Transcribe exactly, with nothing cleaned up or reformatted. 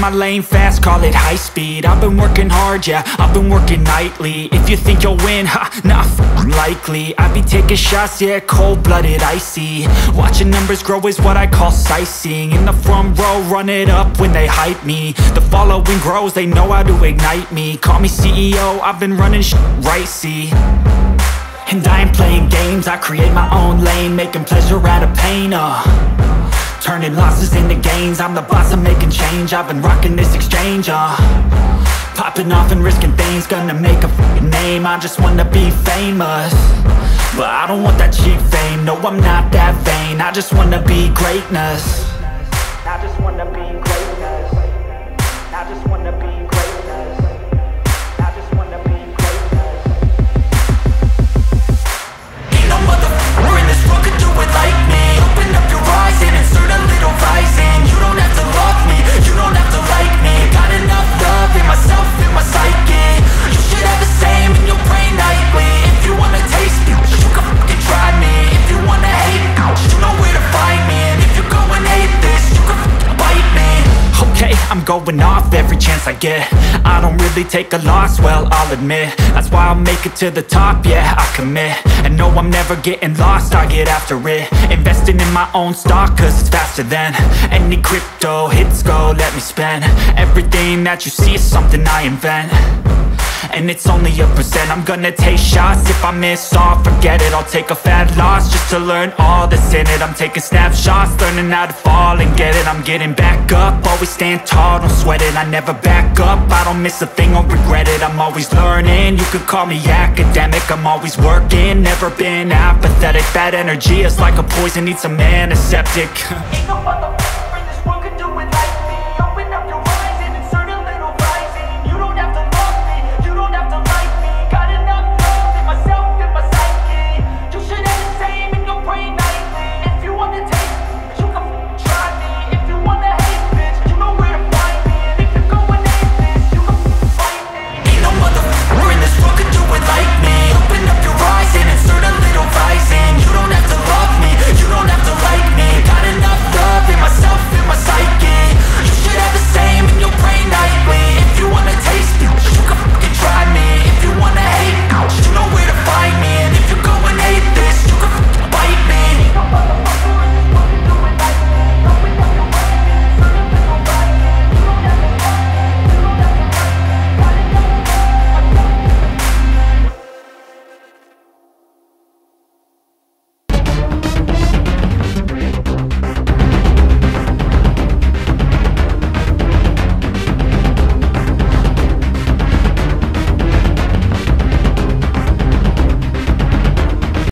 my lane fast, call it high speed. I've been working hard, yeah, I've been working nightly. If you think you'll win, ha, nah, f***ing likely. I be taking shots, yeah, cold-blooded, icy. Watching numbers grow is what I call sightseeing. In the front row, run it up when they hype me. The following grows, they know how to ignite me. Call me C E O, I've been running shit right, see. And I ain't playing games, I create my own lane, making pleasure out of pain, uh turning losses into gains, I'm the boss, I'm making change. I've been rocking this exchange, uh popping off and risking things, gonna make a f***ing name. I just wanna be famous, but I don't want that cheap fame. No, I'm not that vain, I just wanna be greatness. I just wanna be greatness. I just wanna be greatness. I just wanna be greatness. Ain't no motherfucker in this world could do it like me. Open up your eyes and insert a little rising. You don't have to love me, you don't have to like me. Got enough love in myself, in my psyche. You should have the same in your brain nightly. If you wanna taste me, you can fucking try me. If you wanna hate me, you know where to find me. And if you go and hate this, you can fucking bite me. Okay, I'm going off every chance I get. I don't really take a loss, well, I'll admit. That's why I'll make it to the top, yeah, I commit. And no, I'm never getting lost, I get after it. Investing in my own stock, cause it's faster than any crypto hits go, let me spend. Everything that you see is something I invent, and it's only a percent. I'm gonna take shots, if I miss all, forget it. I'll take a fat loss just to learn all that's in it. I'm taking snapshots, learning how to fall and get it. I'm getting back up, always stand tall, don't sweat it. I never back up, I don't miss a thing or regret it. I'm always learning, you could call me academic. I'm always working, never been apathetic. Bad energy is like a poison, needs some antiseptic. Ain't nobody